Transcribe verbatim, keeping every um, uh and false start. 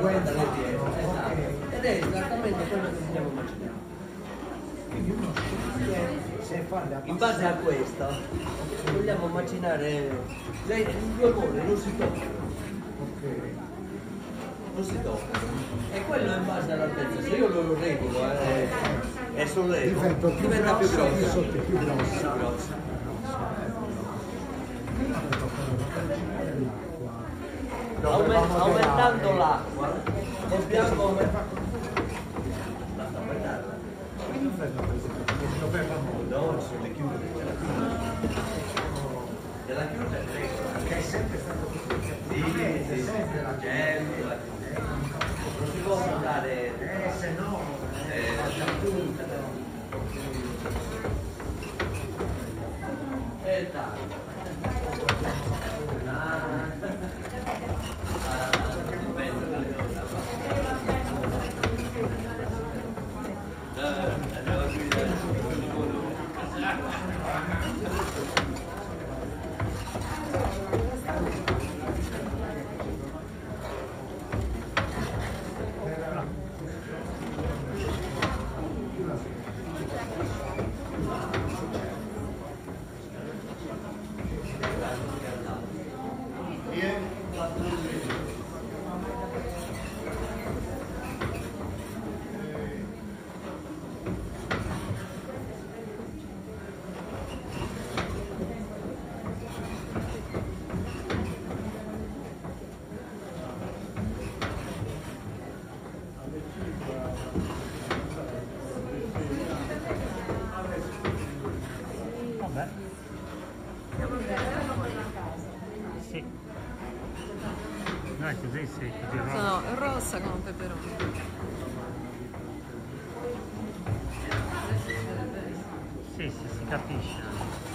guarda le pietre, esatto. Ed è esattamente quello che dobbiamo immaginare. Quindi uno se fa da In base a questo vogliamo immaginare lei in due mole non si tocca. ok. Non si tocca. E quello in base all'altezza. Se io lo regolo eh, e sollevo, Diventa più diventa più grosso, grosso. sotto è più grosso. Più grosso. Aument- aumentando l'acqua dobbiamo aumentare. Basta aumentarla. No, sono le chiuse della chiusa. Della chiusa è regola. Che è sempre stato così. Sì, sì, sempre la gente, la chiusa. Non si può andare. Eh, se no, Eh, lascia punta. E dai. Vabbè. Sì. No, è così, sì, così rosa. No, è rossa come un peperone. Sì, sì, si capisce.